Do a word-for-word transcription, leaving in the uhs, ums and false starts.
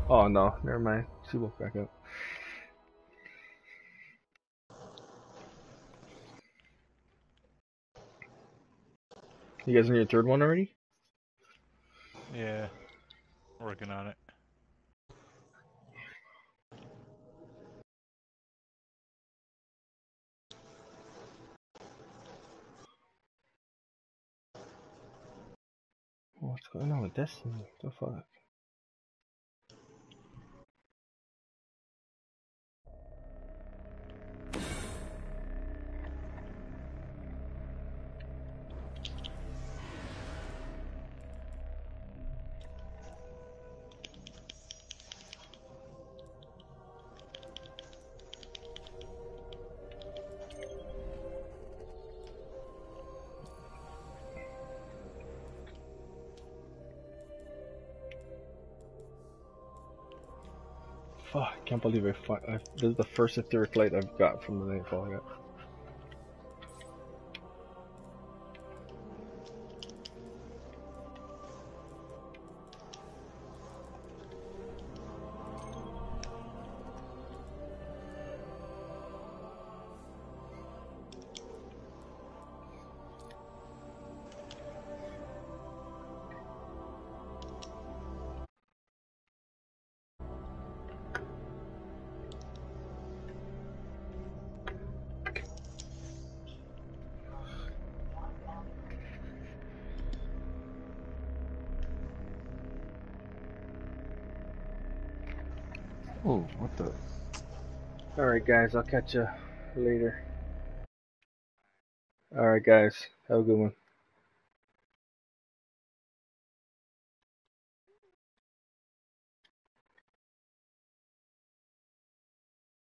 Oh no, never mind. She woke back up. You guys in your third one already? Yeah, working on it. What's going on with Destiny? What the fuck? Fuck, I can't believe I, fi I this is the first etheric light I've got from the nightfall yet. Oh, what the? Alright guys, I'll catch you later. Alright guys, have a good one.